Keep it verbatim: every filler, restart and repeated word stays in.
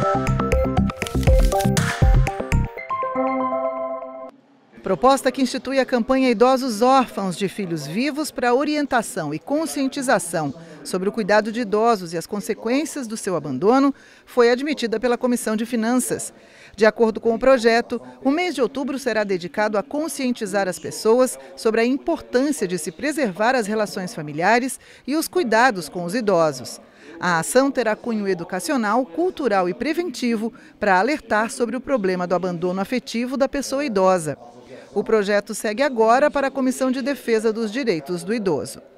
Proposta que institui a campanha Idosos Órfãos de Filhos Vivos para orientação e conscientização sobre o cuidado de idosos e as consequências do seu abandono foi admitida pela Comissão de Finanças. De acordo com o projeto, o mês de outubro será dedicado a conscientizar as pessoas sobre a importância de se preservar as relações familiares e os cuidados com os idosos. A ação terá cunho educacional, cultural e preventivo para alertar sobre o problema do abandono afetivo da pessoa idosa. O projeto segue agora para a Comissão de Defesa dos Direitos do Idoso.